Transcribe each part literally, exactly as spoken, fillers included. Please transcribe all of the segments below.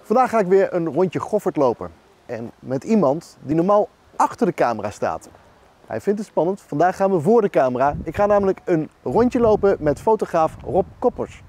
Vandaag ga ik weer een rondje Goffert lopen. En met iemand die normaal achter de camera staat. Hij vindt het spannend, vandaag gaan we voor de camera. Ik ga namelijk een rondje lopen met fotograaf Rob Koppers.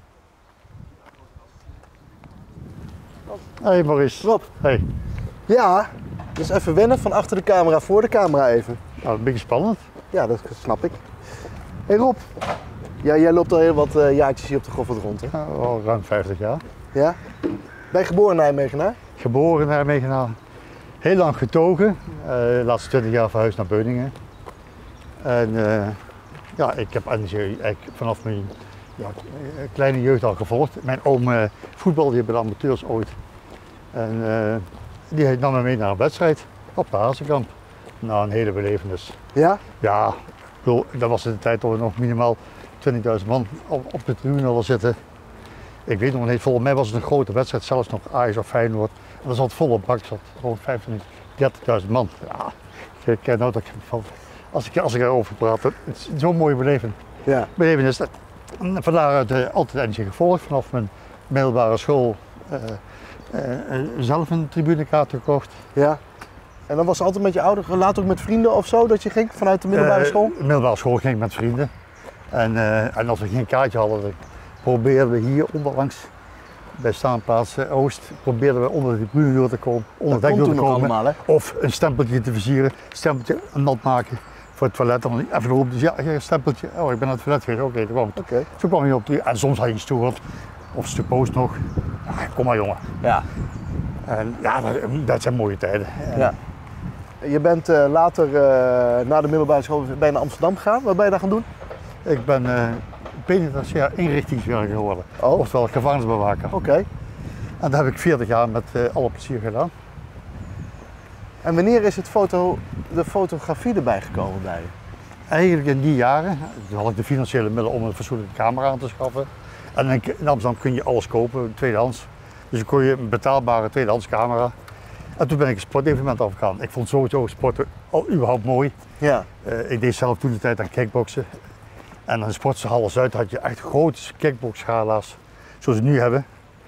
Hey Maurice. Rob. Hey. Ja, dus even wennen van achter de camera voor de camera even. Nou, een beetje spannend. Ja, dat snap ik. Hey Rob, ja, jij loopt al heel wat uh, jaartjes hier op de Goffert rond, hè? Ja, al ruim vijftig jaar. Ja? Ben je geboren in Nijmegenaar? Geboren in Nijmegen. Heel lang getogen. Uh, de laatste twintig jaar verhuisd naar Beuningen. En uh, ja, ik heb eigenlijk vanaf mijn ja, kleine jeugd al gevolgd. Mijn oom uh, voetbalde hier bij de amateurs ooit. En uh, die nam me mee naar een wedstrijd op de Hazekamp. Nou, een hele belevenis. Ja? Ja, bedoel, dat was in de tijd dat we nog minimaal twintigduizend man op, op de tribune hadden zitten. Ik weet nog niet, volgens mij was het een grote wedstrijd, zelfs nog Ajax of Feyenoord. En er zat volle bak, zat rond vijfentwintig, dertigduizend man. Ja, ik ken nou dat ik van, als ik, als ik erover praat, het is zo'n mooie beleving. Ja. Belevenis. Dat. Van daaruit uh, altijd N G gevolgd, vanaf mijn middelbare school uh, uh, uh, zelf een tribunekaart gekocht. Ja. En dan was het altijd met je ouders, later ook met vrienden of zo, dat je ging vanuit de middelbare school? Uh, middelbare school ging ik met vrienden. En, uh, en als we geen kaartje hadden, dan probeerden we hier onderlangs bij Staanplaats Oost, probeerden we onder de tribune door te komen, onder het dek door te komen. Allemaal, hè? Of een stempeltje te versieren, een stempeltje nat maken voor het toilet. Dan even erop, dus ja, een stempeltje, oh ik ben naar het toilet geweest, oké, okay, kwam het. Okay. Zo kwam je op de, en soms had je een stoel of een stuk post nog. Ja, kom maar jongen. Ja. En ja, dat, dat zijn mooie tijden. Ja. Je bent uh, later uh, na de middelbare school ben je naar Amsterdam gegaan. Wat ben je daar gaan doen? Ik ben uh, penitentiair inrichtingswerker geworden, oh. oftewel gevangenisbewaker. Oké. Okay. En dat heb ik veertig jaar met uh, alle plezier gedaan. En wanneer is het foto, de fotografie erbij gekomen bij je? Eigenlijk in die jaren, toen had ik de financiële middelen om een fatsoenlijke camera aan te schaffen. En in Amsterdam kun je alles kopen, tweedehands. Dus dan kon je een betaalbare tweedehands camera. En toen ben ik een sportevenement afgegaan. Ik vond sowieso sporten al überhaupt mooi. Ja. Uh, ik deed zelf toen de tijd aan kickboksen. En aan de sportzaal Zuid had je echt grote kickboxgala's, zoals we nu hebben.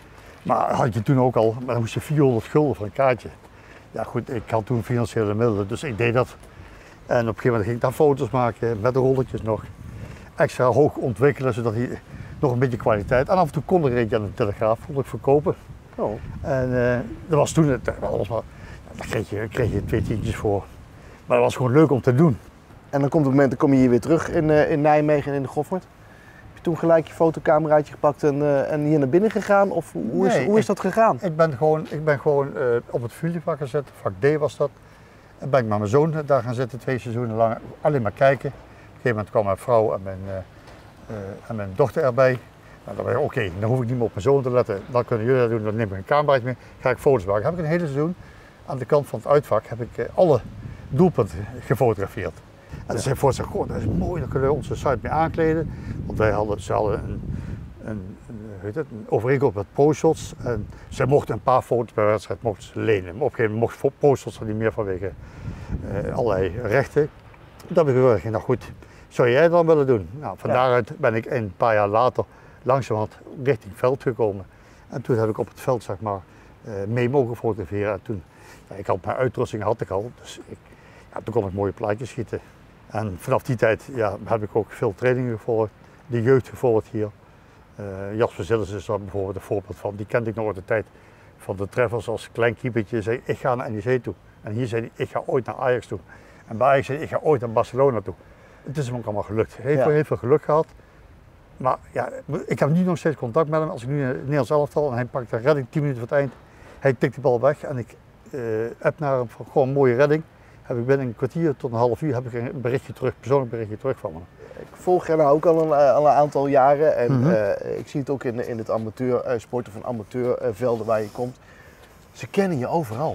Maar had je toen ook al, maar dan moest je vierhonderd gulden voor een kaartje. Ja goed, ik had toen financiële middelen, dus ik deed dat. En op een gegeven moment ging ik daar foto's maken, met de rolletjes nog. Extra hoog ontwikkelen, zodat hij nog een beetje kwaliteit. En af en toe kon er eentje aan de Telegraaf, vond ik verkopen. Oh. En uh, dat was toen, het, alles maar, daar kreeg je, kreeg je twee tientjes voor. Maar dat was gewoon leuk om te doen. En dan komt het moment, dan kom je hier weer terug in, uh, in Nijmegen en in de Goffert. Heb je toen gelijk je fotocameraatje gepakt en, uh, en hier naar binnen gegaan? Of hoe is, nee, hoe is ik, dat gegaan? Ik ben gewoon, ik ben gewoon uh, op het vuurvak gezet, vak D was dat. En ben ik met mijn zoon daar gaan zitten, twee seizoenen lang, alleen maar kijken. Op een gegeven moment kwam mijn vrouw en mijn, uh, uh, en mijn dochter erbij. Nou, dan ben ik oké, okay, dan hoef ik niet meer op mijn zoon te letten. Dan kunnen jullie dat doen, dan neem ik een cameraatje mee, ga ik foto's maken. Heb ik een hele seizoen aan de kant van het uitvak heb ik uh, alle doelpunten gefotografeerd. En dan zei ik voor zich, goh, dat is mooi, dan kunnen we onze site mee aankleden. Want wij hadden, ze hadden een, een, een, weet het, een overeenkomst met ProShots. En zij mochten een paar foto's per wedstrijd mochten ze lenen. Maar op een gegeven moment mocht ProShots er niet meer vanwege uh, allerlei rechten. Dat heb ik gezegd, nou goed, zou jij dat dan willen doen? Nou, van ja. daaruit ben ik een paar jaar later langzamerhand richting veld gekomen. En toen heb ik op het veld zeg maar, uh, mee mogen fotograferen. En toen, ja, ik had mijn uitrusting had ik al, dus ik, ja, toen kon ik mooie plaatjes schieten. En vanaf die tijd ja, heb ik ook veel trainingen gevolgd, de jeugd gevolgd hier. Uh, Jasper Zillis is daar bijvoorbeeld een voorbeeld van. Die kende ik nog uit de tijd van de treffers als klein keepertje. Zei ik ga naar N E C toe. En hier zei hij ik ga ooit naar Ajax toe. En bij Ajax zei hij ik ga ooit naar Barcelona toe. Het is hem ook allemaal gelukt. Hij heeft ja. heel veel geluk gehad. Maar ja, ik heb nu nog steeds contact met hem. Als ik nu in het Nederlands elftal en hij pakt een redding tien minuten voor het eind. Hij tikt de bal weg en ik uh, app naar hem van gewoon een mooie redding. Heb ik binnen een kwartier tot een half uur heb ik een berichtje terug, persoonlijk berichtje terug van hem. Ik volg je nou ook al een, al een aantal jaren en mm-hmm. uh, ik zie het ook in, in het amateursport of in amateurvelden waar je komt. Ze kennen je overal.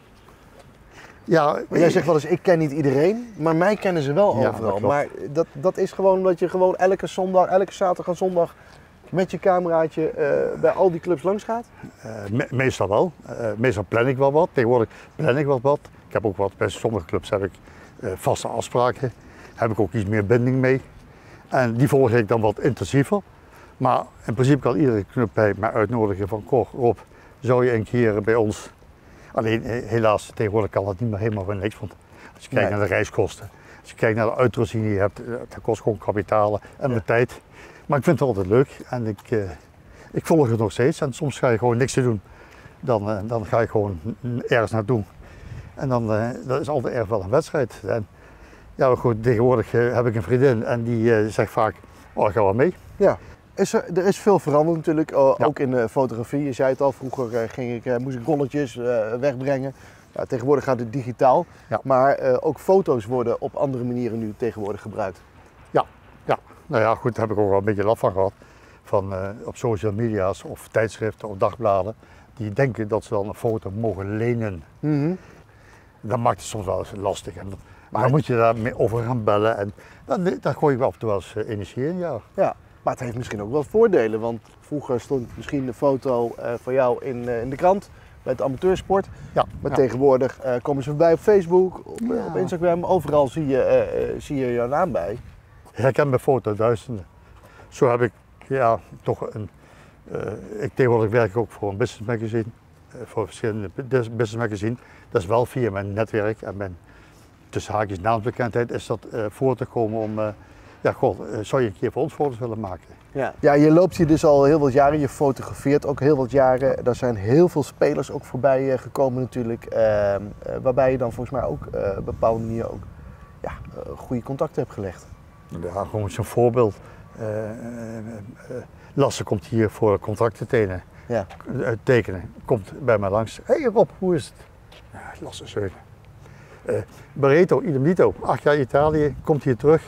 Ja, maar jij zegt wel eens, ik ken niet iedereen, maar mij kennen ze wel ja, overal. Dat maar dat, dat is gewoon omdat je gewoon elke zondag, elke zaterdag en zondag met je cameraatje uh, bij al die clubs langs gaat? Uh, me meestal wel. Uh, meestal plan ik wel wat. Tegenwoordig plan ik wel wat. Ik heb ook wat, bij sommige clubs heb ik uh, vaste afspraken. Heb ik ook iets meer binding mee. En die volg ik dan wat intensiever. Maar in principe kan iedere club bij mij uitnodigen van Cor, Rob, zou je een keer bij ons, alleen helaas tegenwoordig kan dat niet meer helemaal voor niks, want als je kijkt Nee. naar de reiskosten, als je kijkt naar de uitrusting die je hebt, dat kost gewoon kapitaal en Ja. de tijd. Maar ik vind het altijd leuk en ik, uh, ik volg het nog steeds en soms ga je gewoon niks te doen. Dan, uh, dan ga ik gewoon ergens naartoe. En dan uh, dat is altijd erg wel een wedstrijd. En, ja, goed, tegenwoordig uh, heb ik een vriendin en die uh, zegt vaak, oh ik ga wel mee. Ja. Is er, er is veel veranderd natuurlijk, uh, Ja. ook in de fotografie. Je zei het al, vroeger uh, ging ik, uh, moest ik rolletjes uh, wegbrengen. Ja, tegenwoordig gaat het digitaal, Ja. maar uh, ook foto's worden op andere manieren nu tegenwoordig gebruikt. Ja, ja. Nou ja, goed, daar heb ik ook wel een beetje last van gehad. Van uh, op social media's of tijdschriften of dagbladen, die denken dat ze dan een foto mogen lenen. Mm-hmm. Dat maakt het soms wel eens lastig. En dan, Maar- dan moet je daar mee over gaan bellen en dan, daar gooi ik af en toe wel eens uh, energie in, ja. Ja, maar het heeft misschien ook wel voordelen, want vroeger stond misschien de foto uh, van jou in, uh, in de krant bij het amateursport. Ja, Maar ja. tegenwoordig uh, komen ze voorbij op Facebook, op, uh, Ja. op Instagram, overal zie je, uh, uh, zie je jouw naam bij. Herken mijn foto duizenden. Zo heb ik ja, toch een. Uh, ik tegenwoordig werk ik ook voor een business magazine, uh, voor verschillende business magazine. Dat is wel via mijn netwerk en mijn tussen haakjes naamsbekendheid is dat uh, voor te komen om. Uh, ja, god, uh, zou je een keer voor ons foto's willen maken? Ja. ja, je loopt hier dus al heel wat jaren, je fotografeert ook heel wat jaren. Er zijn heel veel spelers ook voorbij uh, gekomen natuurlijk, uh, uh, waarbij je dan volgens mij ook uh, op een bepaalde manier ook ja, uh, goede contacten hebt gelegd. Ja, gewoon zo'n voorbeeld. Uh, uh, uh, Lasse komt hier voor contracten tekenen. Ja. Uh, tekenen. Komt bij mij langs. Hé hey Rob, hoe is het? Ja, Lasse Zeugen. Uh, Barreto, idem dito. Acht jaar Italië, komt hier terug.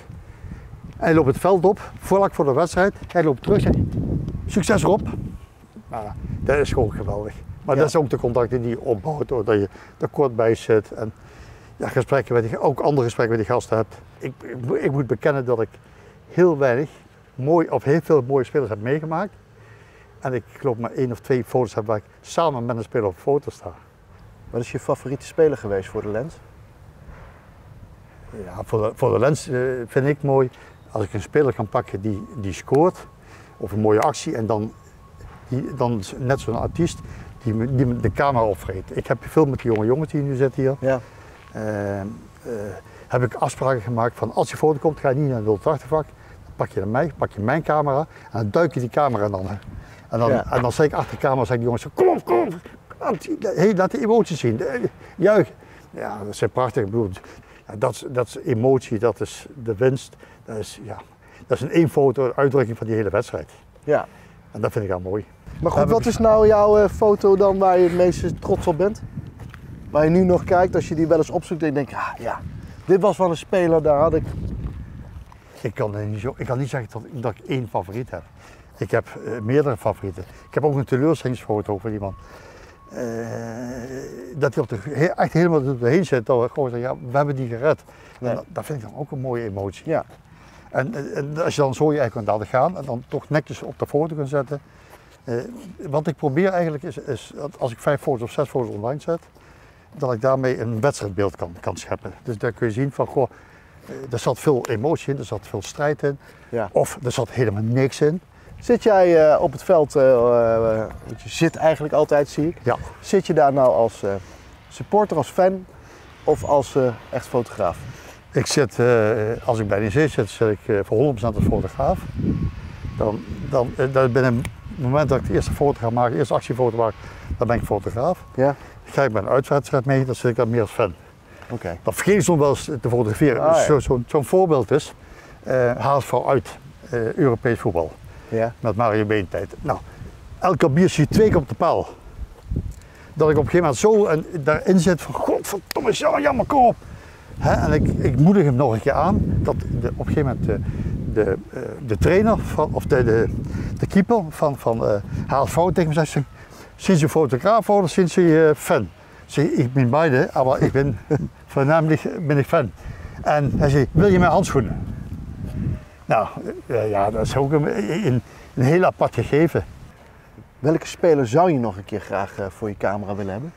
Hij loopt het veld op, vlak voor de wedstrijd. Hij loopt terug en succes Rob. Nou, dat is gewoon geweldig. Maar Ja. dat zijn ook de contacten die je opbouwt, doordat je er kort bij zit. En ja, gesprekken met die, ook andere gesprekken met die gasten hebt. Ik, ik, ik moet bekennen dat ik heel weinig, mooi, of heel veel mooie spelers heb meegemaakt. En ik geloof maar één of twee foto's heb waar ik samen met een speler op foto sta. Wat is je favoriete speler geweest voor de lens? Ja, voor, de, voor de lens uh, vind ik mooi als ik een speler kan pakken die, die scoort, of een mooie actie en dan, die, dan net zo'n artiest die, me- die me de camera opvreet. Ik heb veel met die jonge jongens die nu zitten hier. Ja. Uh, uh, heb ik afspraken gemaakt van als je foto komt, ga je niet naar het honderdtachtig vak, dan pak je naar mij, pak je mijn camera en dan duik je die camera dan. En dan, Ja. en dan zeg ik achter de camera, zeg ik die jongens, kom op, kom op, hey, laat de emoties zien, juich. Ja, dat zijn prachtig. Ik bedoel, ja, dat, is, dat is emotie, dat is de winst, dat is, ja, dat is in één foto een uitdrukking van die hele wedstrijd. Ja. En dat vind ik al mooi. Maar goed, Heb ik- wat is nou jouw uh, foto dan waar je het meest trots op bent? Waar je nu nog kijkt, als je die wel eens opzoekt en je denkt, ah, ja, dit was van een speler, daar had ik... Ik kan, er niet zo, ik kan niet zeggen dat, dat ik één favoriet heb. Ik heb uh, meerdere favorieten. Ik heb ook een teleurstellingsfoto van iemand. Uh, dat hij op de, he- echt helemaal er doorheen zit. Dat we gewoon zeggen, ja, we hebben die gered. Ja. En dat, dat vind ik dan ook een mooie emotie. Ja. En, en- en als je dan zo je eigen kunt laten gaan en dan toch netjes op de foto kunt zetten. Uh, wat ik probeer eigenlijk is, is dat als ik vijf foto's of zes foto's online zet, dat ik daarmee een wedstrijdbeeld kan, kan scheppen. Dus daar kun je zien van, goh, uh, er zat veel emotie in, er zat veel strijd in. Ja. Of er zat helemaal niks in. Zit jij uh, op het veld, uh, uh, want je zit eigenlijk altijd, zie ik. Ja. Zit je daar nou als uh, supporter, als fan of als uh, echt fotograaf? Ik zit, uh, als ik bij de zee zit, zit ik uh, voor honderd procent als fotograaf. Dan, dan, uh, dan binnen het moment dat ik de eerste foto ga maken, de eerste actiefoto maak, dan ben ik fotograaf. Ja. Ga ik bij een uitwedstrijd mee, dan zit ik dan meer als fan. Oké. Okay. Dan vergeet ik soms wel eens te fotograferen. Ah, ja. Zo'n zo, zo voorbeeld is, uh, H S V uit, uh, Europees voetbal, Ja. met Mario Beentijd. Nou, elke bier zie je twee keer op de paal. Dat ik op een gegeven moment zo en, daarin zit van, godverdomme, ja, jammer, kom op. Hè, en ik, ik moedig hem nog een keer aan, dat de, op een gegeven moment de, de, uh, de trainer, van, of de, de, de keeper van, van uh, H S V tegen me zegt, sinds je fotograaf wordt, sinds je uh, fan. Zeg, ik ben beide, maar ik ben voornamelijk ben ik fan. En hij zei, wil je mijn handschoenen? Nou, uh, ja, dat is ook een, een, een heel apart gegeven. Welke speler zou je nog een keer graag uh, voor je camera willen hebben?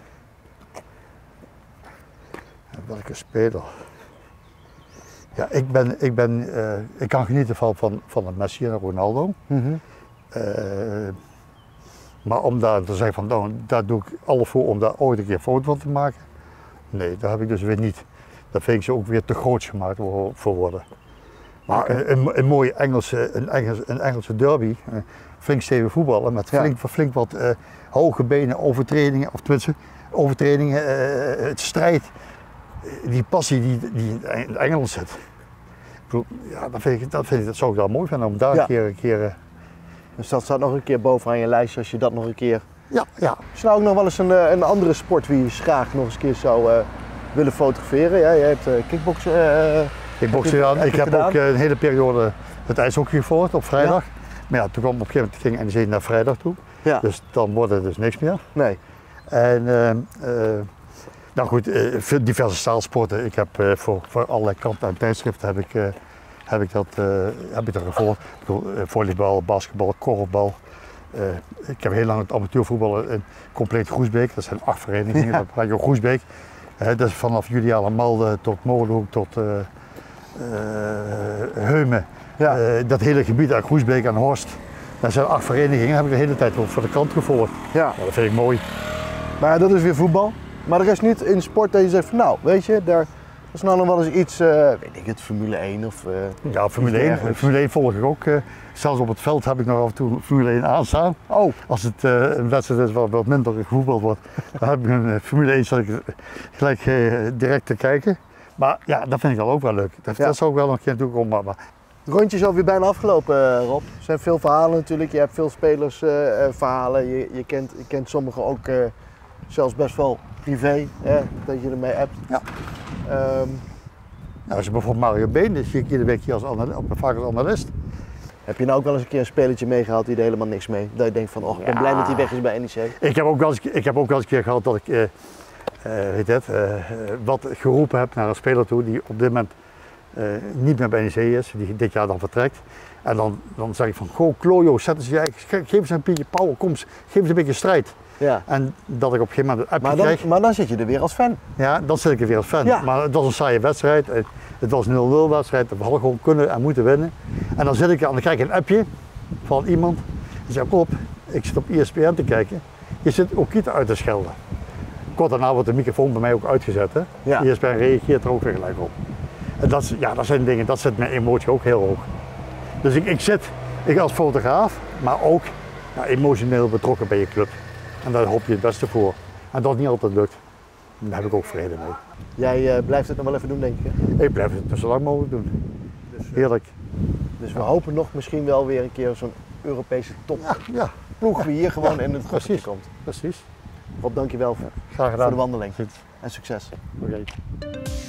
Welke speler? Ja, ik ben, ik ben, uh, ik kan genieten van, van, van een Messi en een Ronaldo. Mm-hmm. Uh, Maar om daar te zeggen van, nou, daar doe ik alles voor om daar ooit een keer een foto van te maken. Nee, dat heb ik dus weer niet. Dat vind ik ze ook weer te groot gemaakt voor worden. Maar okay. een, een mooie Engelse, een Engelse, een Engelse derby, flink stevig voetballen met flink, ja. flink wat uh, hoge benen, overtredingen, of tenminste overtredingen, uh, het strijd, die passie die, die in het Engels zit. Ik bedoel, ja, dat, vind ik, dat, vind ik, dat zou ik wel mooi vinden om daar ja. een keer... Een keer uh, dus dat staat nog een keer bovenaan je lijstje als je dat nog een keer... Ja, ja. Is er nou ook nog wel eens een, een andere sport wie je graag nog eens een keer zou uh, willen fotograferen? Ja, je hebt uh, kickboksen. Uh, kickboksen gedaan. Ik heb gedaan. ook uh, een hele periode het ijshockey gevolgd op vrijdag. Ja. Maar ja, toen kwam op een gegeven moment ging N E C naar vrijdag toe. Ja. Dus dan wordt het dus niks meer. Nee. En uh, uh, nou goed, uh, diverse zaalsporten. Ik heb uh, voor, voor allerlei kranten en tijdschriften heb ik, uh, heb ik dat, uh, heb ik dat gevolgd. Ik bedoel, uh, volleybal, basketbal, korfbal. Uh, ik heb heel lang het amateurvoetbal in compleet Groesbeek. Dat zijn acht verenigingen. Ja. Dat praat je over Groesbeek. Uh, dat is vanaf Juliana Malden tot Molenhoek tot uh, uh, Heumen. Ja. Uh, dat hele gebied uit Groesbeek en Horst. Dat zijn acht verenigingen. Heb ik de hele tijd voor de krant gevolgd. Ja. Ja, dat vind ik mooi. Maar dat is weer voetbal. Maar er is niet in sport dat je zegt van nou, weet je, daar is nou nog wel eens iets, uh, weet ik het, Formule één of uh, ja, Formule één. Formule één volg ik ook. Uh, zelfs op het veld heb ik nog af en toe Formule één aanstaan. Oh. Als het uh, een wedstrijd is waar wat minder gevoetbald wordt, dan heb ik een uh, Formule één zat ik gelijk uh, direct te kijken. Maar ja, dat vind ik al ook wel leuk. Dat, ja. dat zou ook wel nog een keer toekomen. Maar... Het rondje is alweer bijna afgelopen, Rob. Er zijn veel verhalen natuurlijk. Je hebt veel spelersverhalen. Uh, je, je, kent, je kent sommigen ook uh, zelfs best wel privé, hè, dat je ermee hebt. Ja. Um, nou, als je bijvoorbeeld Mario Been, die zie ik iedere week hier als analist, vaak als analist. Heb je nou ook wel eens een keer een spelletje meegehaald die er helemaal niks mee? Dat je denkt van, oh, ik ben ja. blij dat hij weg is bij N E C. Ik heb ook wel eens, ik heb ook wel eens een keer gehad dat ik uh, uh, weet het, uh, wat geroepen heb naar een speler toe die op dit moment uh, niet meer bij N E C is, die dit jaar dan vertrekt. En dan, dan zeg ik van, goh, Klojo, zet eens, geef eens een beetje power, kom, geef eens een beetje strijd. Ja. En dat ik op een gegeven moment een appje maar dan, krijg. Maar dan zit je er weer als fan. Ja, dan zit ik er weer als fan. Ja. Maar het was een saaie wedstrijd. Het was een nul nul wedstrijd. We hadden gewoon kunnen en moeten winnen. En dan zit ik en dan krijg ik een appje van iemand. Die zegt, op, ik zit op E S P N te kijken. Je zit Okita uit te schelden. Kort daarna wordt de microfoon bij mij ook uitgezet. Hè? Ja. E S P N reageert er ook weer gelijk op. En dat, ja, dat zijn dingen, dat zet mijn emotie ook heel hoog. Dus ik, ik zit, ik als fotograaf, maar ook ja, emotioneel betrokken bij je club. En daar hoop je het beste voor. En dat het niet altijd lukt, daar heb ik ook vrede mee. Jij uh, blijft het nog wel even doen, denk ik? Hè? Ik blijf het zo lang mogelijk doen. Dus, uh, Heerlijk. Dus we hopen nog misschien wel weer een keer zo'n Europese top ja, ja. ploeg wie hier gewoon ja, in het groepje komt. Precies. Rob, dankjewel voor, ja, graag gedaan. voor de wandeling. Goed. En succes. Oké. Okay.